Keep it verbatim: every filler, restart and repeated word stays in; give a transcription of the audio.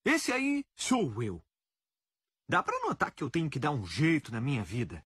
Esse aí sou eu. Dá pra notar que eu tenho que dar um jeito na minha vida.